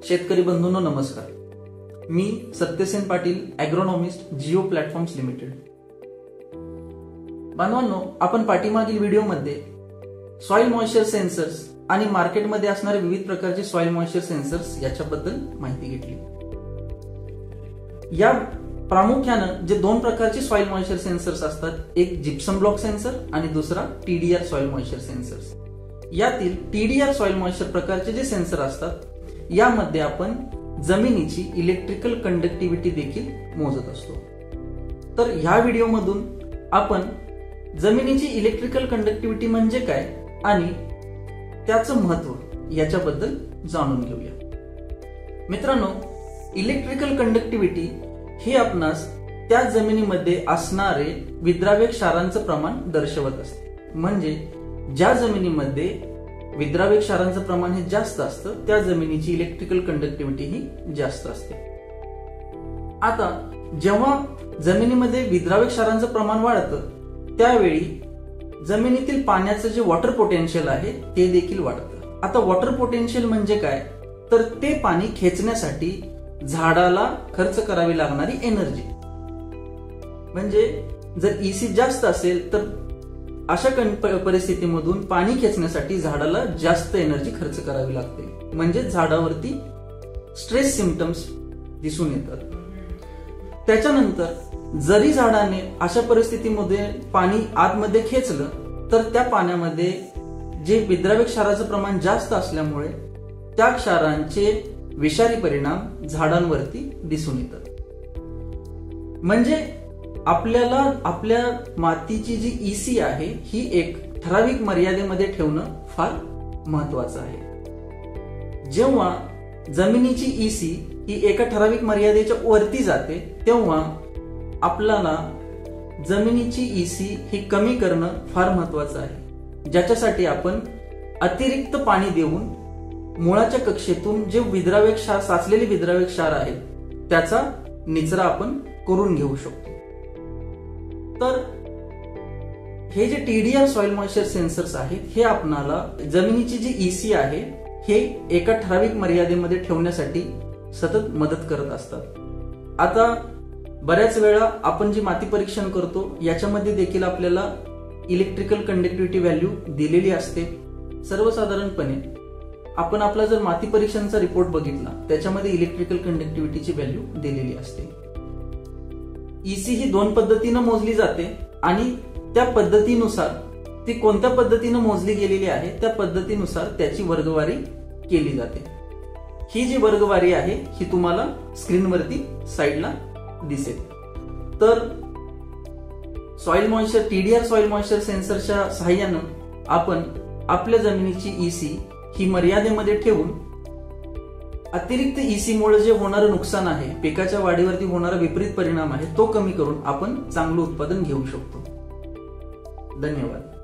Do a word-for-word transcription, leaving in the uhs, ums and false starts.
शेतकरी बंधूंनो नमस्कार. मी Satyasen Patil, agronomist, Jio platforms limited. बांधवांनो, आपण पाठीमागील व्हिडिओमध्ये सॉइल मॉइश्चर सेन्सर्स आणि मार्केटमध्ये असणारे विविध प्रकारचे सॉइल मॉइश्चर सेन्सर्स याच्याबद्दल माहिती घेतली. या प्रामुख्यानं जे दोन प्रकारचे सॉइल मॉइश्चर सेन्सर्स असतात, एक जिप्सम ब्लॉक सेन्सर आणि दुसरा टीडीआर सॉइल मॉइश्चर सेन्सर्स. यातील टीडीआर सॉइल मॉइश्चर प्रकारचे जे सेन्सर असतात यामध्ये आपण जमिनीची इलेक्ट्रिकल कंडक्टिव्हिटी देखील मोजत असतो. तर ह्या व्हिडिओमधून आपण जमिनीची इलेक्ट्रिकल कंडक्टिव्हिटी म्हणजे काय आणि त्याचं महत्व याच्याबद्दल जाणून घेऊया. मित्रांनो, इलेक्ट्रिकल कंडक्टिव्हिटी हे आपणास त्या जमिनीमध्ये असणारे विद्राव्य क्षारांचं प्रमाण दर्शवत असते. म्हणजे ज्या जमिनीमध्ये विद्राव्य क्षारांचं प्रमाण हे जास्त असतं त्या जमिनीची इलेक्ट्रिकल कंडक्टिव्हिटी ही जास्त असते. आता जेव्हा जमिनीमध्ये विद्राव्य क्षारांचं प्रमाण वाढतं त्यावेळी जमिनीतील पाण्याचं जे वॉटर पोटेन्शियल आहे ते देखील वाढतं. आता वॉटर पोटेन्शियल म्हणजे काय, तर ते पाणी खेचण्यासाठी झाडाला खर्च करावी लागणारी एनर्जी. म्हणजे जर ईसी जास्त असेल तर अशा परिस्थितीमधून पाणी खेचण्यासाठी झाडाला जास्त एनर्जी खर्च करावी लागते. म्हणजे झाडावरती स्ट्रेस सिम्पटम्स दिसून येतात. त्याच्यानंतर जरी झाडाने अशा परिस्थितीमध्ये पाणी आतमध्ये खेचलं तर त्या पाण्यामध्ये जे विद्राव्य क्षाराचं प्रमाण जास्त असल्यामुळे त्या क्षारांचे विषारी परिणाम झाडांवरती दिसून येतात. म्हणजे आपल्याला आपल्या मातीची जी ईसी आहे ही एक ठराविक मर्यादेमध्ये ठेवणं फार महत्वाचं आहे. जेव्हा जमिनीची ईसी ही एका ठराविक मर्यादेच्या वरती जाते तेव्हा आपल्याला जमिनीची ईसी ही कमी करणं फार महत्वाचं आहे, ज्याच्यासाठी आपण अतिरिक्त पाणी देऊन मुळाच्या कक्षेतून जे विद्राव्य क्षार साचलेले विद्राव्य क्षार आहेत त्याचा निचरा आपण करून घेऊ शकतो. तर हे जे टीडीआर सॉइल मॉइश्चर सेन्सर्स आहेत हे आपणाला जमिनीची जी ईसी आहे हे एका ठराविक मर्यादेमध्ये ठेवण्यासाठी सतत मदत करत असतात. आता बऱ्याच वेळा आपण जी माती परीक्षण करतो याच्यामध्ये देखील आपल्याला इलेक्ट्रिकल कंडक्टिव्हिटी व्हॅल्यू दिलेली असते. सर्वसाधारणपणे आपण आपला जर माती परीक्षणचा रिपोर्ट बघितला त्याच्यामध्ये इलेक्ट्रिकल कंडक्टिव्हिटीची व्हॅल्यू दिलेली असते. ईसी ही दोन पद्धतीनं मोजली जाते आणि त्या पद्धतीनुसार ती कोणत्या पद्धतीनं मोजली गेलेली आहे त्या पद्धतीनुसार त्याची वर्गवारी केली जाते. ही जी वर्गवारी आहे ही तुम्हाला स्क्रीनवरती साईडला दिसेल. तर soil moisture TDR soil moisture सेन्सरच्या सहाय्यानं आपण आपल्या जमिनीची ईसी ही मर्यादेमध्ये ठेवून अतिरिक्त ईसी मुळे जे होणारं नुकसान आहे, पिकाच्या वाढीवरती होणारा विपरीत परिणाम आहे तो कमी करून आपण चांगलं उत्पादन घेऊ शकतो. धन्यवाद.